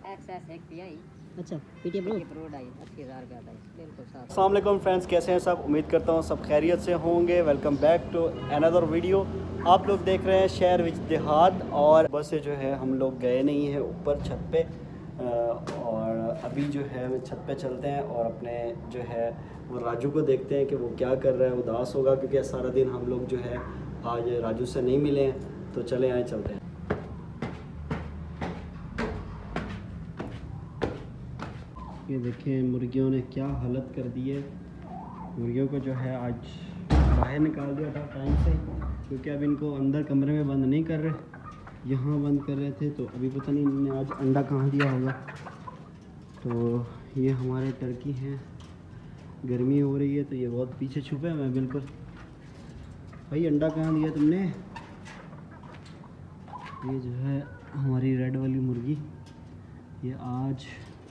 Access एक pi. अच्छा PT pro आई 80,000 का था, बिल्कुल साफ। अस्सलाम वालेकुम फ्रेंड्स, कैसे हैं सब? उम्मीद करता हूँ सब खैरियत से होंगे। Welcome back to another video. आप लोग देख रहे हैं शहर विच देहात। और बस से जो है हम लोग गए नहीं हैं ऊपर छत पे, और अभी जो है छत पे चलते हैं और अपने जो है वो राजू को देखते हैं कि वो क्या कर रहा है। उदास होगा क्योंकि सारा दिन हम लोग जो है आज राजू से नहीं मिले हैं। तो चले आए, चलते हैं। ये देखिए मुर्गियों ने क्या हालत कर दी है। मुर्गियों को जो है आज बाहर निकाल दिया था टाइम से, क्योंकि अब इनको अंदर कमरे में बंद नहीं कर रहे, यहाँ बंद कर रहे थे। तो अभी पता नहीं इन्होंने आज अंडा कहाँ दिया होगा। तो ये हमारे टर्की हैं, गर्मी हो रही है तो ये बहुत पीछे छुपे हैं। बिल्कुल भाई, अंडा कहाँ दिया तुमने? ये जो है हमारी रेड वाली मुर्गी, ये आज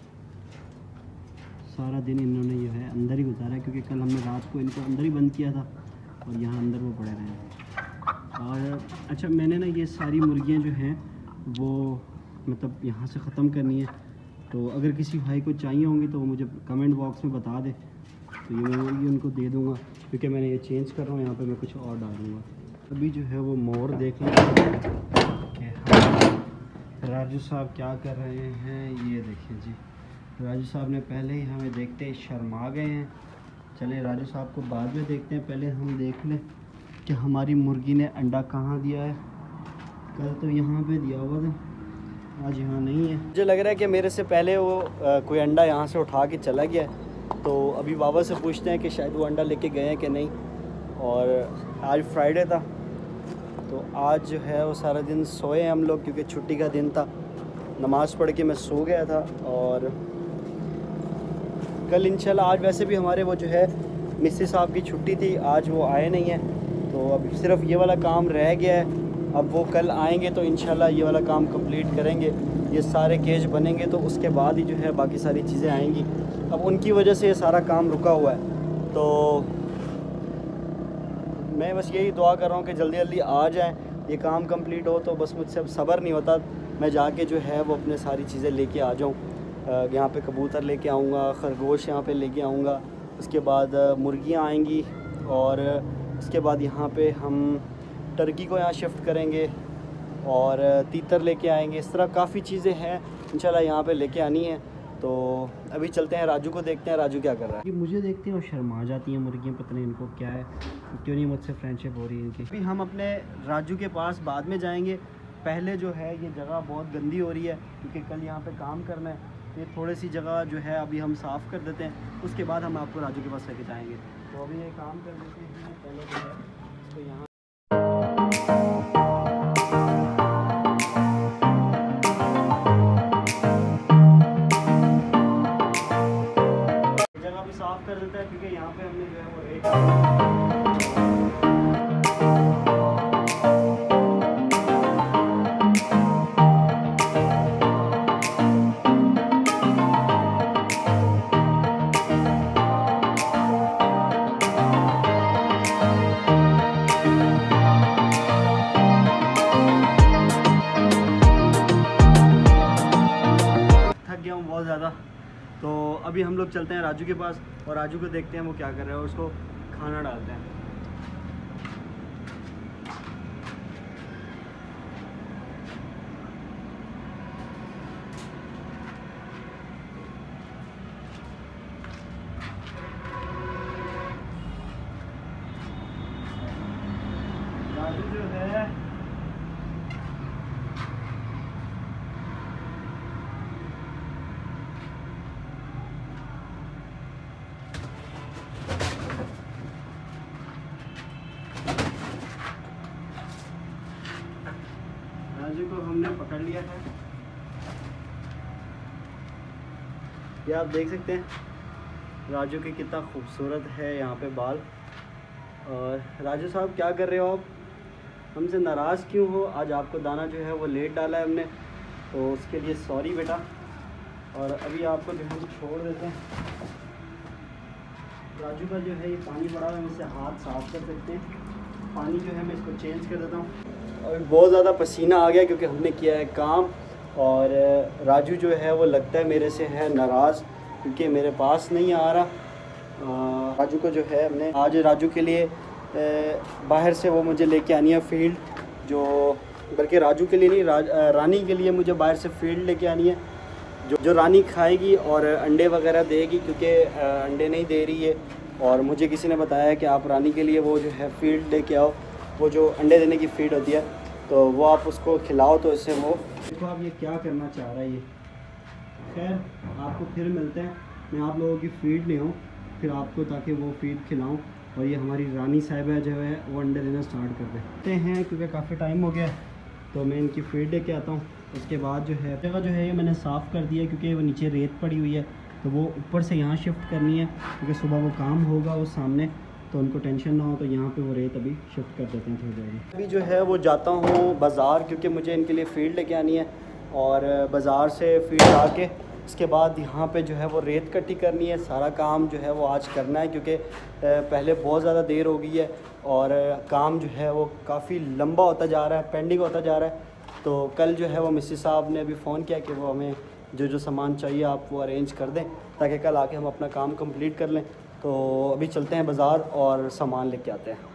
सारा दिन इन्होंने जो है अंदर ही गुजारा है, क्योंकि कल हमने रात को इनको अंदर ही बंद किया था और यहाँ अंदर वो पड़े रहे हैं। और अच्छा, मैंने ना ये सारी मुर्गियाँ जो हैं वो मतलब यहाँ से ख़त्म करनी है। तो अगर किसी भाई को चाहिए होंगी तो वो मुझे कमेंट बॉक्स में बता दे, तो ये मैं मुर्गी उनको दे दूँगा, क्योंकि मैंने ये चेंज कर रहा हूँ। यहाँ पर मैं कुछ और डालूँगा। अभी जो है वो मोर देख लें कि राजू साहब क्या कर रहे हैं। ये देखिए जी, राजू साहब ने पहले ही हमें देखते ही शर्मा गए हैं। चलें राजू साहब को बाद में देखते हैं, पहले हम देख लें कि हमारी मुर्गी ने अंडा कहाँ दिया है। कल तो यहाँ पे दिया हुआ था, आज यहाँ नहीं है। मुझे लग रहा है कि मेरे से पहले वो कोई अंडा यहाँ से उठा के चला गया। तो अभी बाबा से पूछते हैं कि शायद वो अंडा लेके गए हैं कि नहीं। और आज फ्राइडे था तो आज जो है वो सारा दिन सोए हम लोग, क्योंकि छुट्टी का दिन था। नमाज़ पढ़ के मैं सो गया था। और कल इंशाल्लाह, आज वैसे भी हमारे वो जो है मिसेस साहब की छुट्टी थी, आज वो आए नहीं हैं। तो अब सिर्फ ये वाला काम रह गया है। अब वो कल आएंगे तो इंशाल्लाह ये वाला काम कंप्लीट करेंगे। ये सारे केज बनेंगे तो उसके बाद ही जो है बाकी सारी चीज़ें आएंगी। अब उनकी वजह से ये सारा काम रुका हुआ है। तो मैं बस यही दुआ कर रहा हूँ कि जल्दी जल्दी आ जाएँ, ये काम कंप्लीट हो। तो बस मुझसे अब सब्र नहीं होता, मैं जाके जो है वो अपने सारी चीज़ें लेके आ जाऊँ। यहाँ पे कबूतर लेके आऊँगा, खरगोश यहाँ पे लेके आऊँगा, उसके बाद मुर्गियाँ आएंगी, और उसके बाद यहाँ पे हम टर्की को यहाँ शिफ्ट करेंगे और तीतर लेके आएंगे। इस तरह काफ़ी चीज़ें हैं इंशाल्लाह यहाँ पे लेके आनी है। तो अभी चलते हैं, राजू को देखते हैं राजू क्या कर रहा है। मुझे देखते हैं और शर्मा जाती हैं मुर्गियाँ, पता नहीं इनको क्या है, क्यों नहीं मुझसे फ्रेंडशिप हो रही है इनकी। अभी हम अपने राजू के पास बाद में जाएंगे। पहले जो है ये जगह बहुत गंदी हो रही है, क्योंकि कल यहाँ पे काम करना है। ये थोड़ी सी जगह जो है अभी हम साफ़ कर देते हैं, उसके बाद हम आपको राजू के पास लेके जाएंगे। तो अभी ये काम कर देते हैं पहले जो है इसको यहाँ जगह भी साफ़ कर देता है, क्योंकि यहाँ पे हमने जो है वो बहुत ज़्यादा। तो अभी हम लोग चलते हैं राजू के पास और राजू को देखते हैं वो क्या कर रहा है, और उसको खाना डालते हैं। राजू जो है राजू को हमने पकड़ लिया है। ये आप देख सकते हैं राजू की कितना खूबसूरत है यहाँ पे बाल। और राजू साहब क्या कर रहे हो आप? हमसे नाराज़ क्यों हो? आज आपको दाना जो है वो लेट डाला है हमने, तो उसके लिए सॉरी बेटा। और अभी आपको जो है छोड़ देते हैं। राजू का जो है ये पानी पड़ा हुआ है, इससे हाथ साफ कर सकते हैं। पानी जो है मैं इसको चेंज कर देता हूँ। और बहुत ज़्यादा पसीना आ गया क्योंकि हमने किया है काम और राजू जो है वो लगता है मेरे से है नाराज़ क्योंकि मेरे पास नहीं आ रहा। राजू को जो है हमने आज राजू के लिए बाहर से वो मुझे लेके आनी है फील्ड, जो बल्कि राजू के लिए नहीं रानी के लिए मुझे बाहर से फील्ड लेके आनी है जो रानी खाएगी और अंडे वगैरह देगी, क्योंकि अंडे नहीं दे रही है। और मुझे किसी ने बताया कि आप रानी के लिए वो जो है फील्ड लेके आओ, वो जो अंडे देने की फीड होती है, तो वो आप उसको खिलाओ तो इससे वो देखो आप ये क्या करना चाह रहा है ये। खैर आपको फिर मिलते हैं, मैं आप लोगों की फीड ले आऊँ फिर आपको, ताकि वो फीड खिलाऊँ और ये हमारी रानी साहिबा जो है वो अंडे देना स्टार्ट कर देते हैं, क्योंकि काफ़ी टाइम हो गया। तो मैं इनकी फीड लेके आता हूँ। उसके बाद जो है जगह जो है ये मैंने साफ़ कर दिया, क्योंकि वो नीचे रेत पड़ी हुई है, तो वो ऊपर से यहाँ शिफ्ट करनी है, क्योंकि सुबह वो काम होगा वो सामने, तो उनको टेंशन ना हो, तो यहाँ पे वो रेत अभी शिफ्ट कर देते हैं थोड़ी देर। अभी जो है वो जाता हूँ बाज़ार, क्योंकि मुझे इनके लिए फ़ीड लेके आनी है, और बाज़ार से फ़ीड आके उसके बाद यहाँ पे जो है वो रेत इकट्ठी करनी है। सारा काम जो है वो आज करना है, क्योंकि पहले बहुत ज़्यादा देर हो गई है और काम जो है वो काफ़ी लंबा होता जा रहा है, पेंडिंग होता जा रहा है। तो कल जो है वो मिसेस साहब ने अभी फ़ोन किया कि वो हमें जो जो सामान चाहिए आप वो अरेंज कर दें, ताकि कल आके हम अपना काम कंप्लीट कर लें। तो अभी चलते हैं बाज़ार और सामान लेके आते हैं।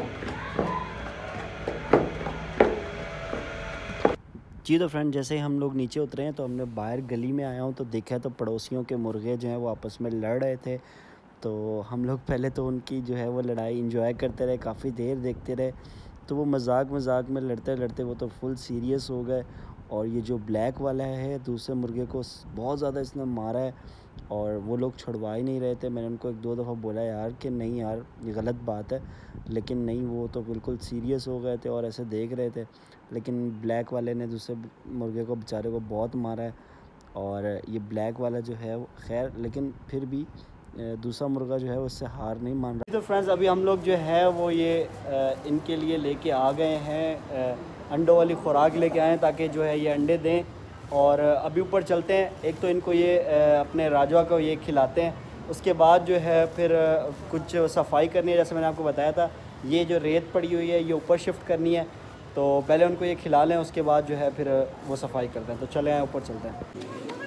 जी तो फ्रेंड, जैसे ही हम लोग नीचे उतरे हैं तो हमने बाहर गली में आया हूँ तो देखा तो पड़ोसियों के मुर्गे जो हैं वो आपस में लड़ रहे थे। तो हम लोग पहले तो उनकी जो है वो लड़ाई एंजॉय करते रहे, काफ़ी देर देखते रहे। तो वो मजाक में लड़ते लड़ते वो तो फुल सीरियस हो गए, और ये जो ब्लैक वाला है दूसरे मुर्गे को बहुत ज़्यादा इसने मारा है, और वो लोग छुड़वा ही नहीं रहे थे। मैंने उनको 1-2 दफ़ा बोला यार कि नहीं यार ये गलत बात है, लेकिन नहीं, वो तो बिल्कुल सीरियस हो गए थे और ऐसे देख रहे थे। लेकिन ब्लैक वाले ने दूसरे मुर्गे को बेचारे को बहुत मारा है, और ये ब्लैक वाला जो है खैर, लेकिन फिर भी दूसरा मुर्गा जो है उससे हार नहीं मान रहा। तो फ्रेंड्स अभी हम लोग जो है वो ये इनके लिए लेके आ गए हैं, अंडों वाली खुराक लेके आए हैं, ताकि जो है ये अंडे दें। और अभी ऊपर चलते हैं, एक तो इनको ये अपने राजवा को ये खिलाते हैं, उसके बाद जो है फिर कुछ सफाई करनी है। जैसे मैंने आपको बताया था, ये जो रेत पड़ी हुई है ये ऊपर शिफ्ट करनी है, तो पहले उनको ये खिला लें, उसके बाद जो है फिर वो सफाई करते हैं। तो चले आए ऊपर चलते हैं।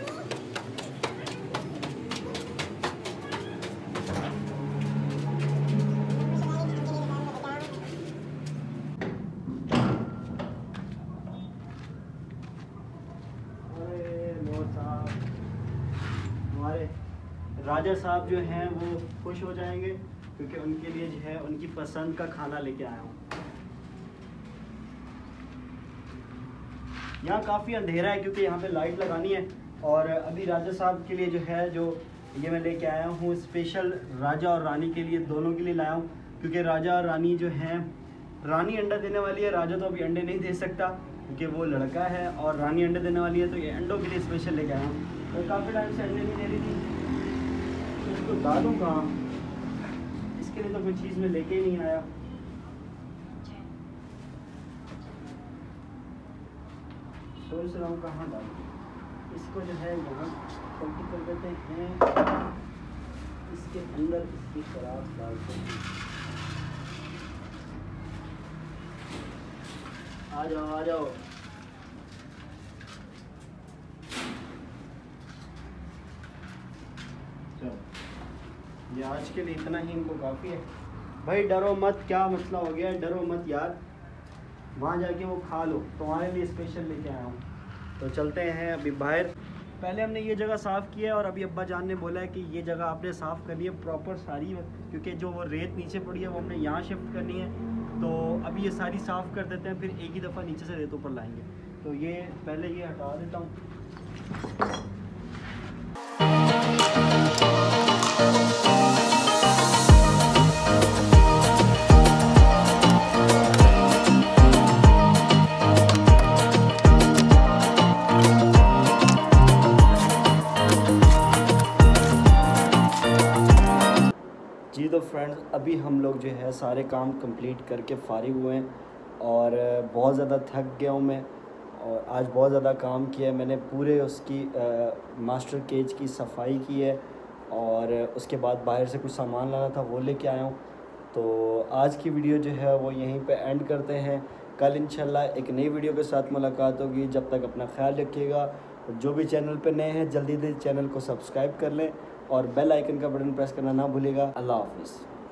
हमारे राजा साहब जो हैं वो खुश हो जाएंगे, क्योंकि उनके लिए जो है उनकी पसंद का खाना लेके आया हूँ। यहाँ काफ़ी अंधेरा है क्योंकि यहाँ पे लाइट लगानी है, और अभी राजा साहब के लिए जो है जो ये मैं लेके आया हूँ स्पेशल राजा और रानी के लिए, दोनों के लिए लाया हूँ, क्योंकि राजा और रानी जो हैं, रानी अंडा देने वाली है, राजा तो अभी अंडे नहीं दे सकता क्योंकि वो लड़का है, और रानी अंडे देने वाली है, तो ये अंडों के लिए स्पेशल लेके आया हूँ। तो काफ़ी टाइम से अंडे नहीं दे रही थी, तो इसको डालूँ कहाँ, इसके लिए तो कोई चीज़ में लेके ही नहीं आया। सोच रहा हूँ कहाँ डालूँ इसको, जो है यहाँ पलटी कर देते हैं, इसके अंदर इसकी शराब डालते हैं। आ जाओ आ जाओ। चलो ये आज के लिए इतना ही इनको काफ़ी है। भाई डरो मत, क्या मसला हो गया है, डरो मत यार, वहाँ जाके वो खा लो, तुम्हारे लिए स्पेशल लेके आया हूँ। तो चलते हैं अभी बाहर। पहले हमने ये जगह साफ़ की है, और अभी अब्बा जान ने बोला है कि ये जगह आपने साफ़ करनी है प्रॉपर सारी, क्योंकि जो वो रेत नीचे पड़ी है वो हमने यहाँ शिफ्ट करनी है। तो अभी ये सारी साफ़ कर देते हैं, फिर एक ही दफ़ा नीचे से रेत ऊपर लाएंगे। तो ये पहले ये हटा देता हूँ। जी तो फ्रेंड्स अभी हम लोग जो है सारे काम कंप्लीट करके फ़ारिग हुए हैं, और बहुत ज़्यादा थक गया हूँ मैं, और आज बहुत ज़्यादा काम किया है मैंने। पूरे उसकी मास्टर केज की सफाई की है, और उसके बाद बाहर से कुछ सामान लाना था वो लेके आया हूँ। तो आज की वीडियो जो है वो यहीं पे एंड करते हैं। कल इंशाल्लाह एक नई वीडियो के साथ मुलाकात होगी। जब तक अपना ख्याल रखिएगा। जो भी चैनल पे नए हैं जल्दी से चैनल को सब्सक्राइब कर लें और बेल आइकन का बटन प्रेस करना ना भूलिएगा। अल्लाह हाफिज़।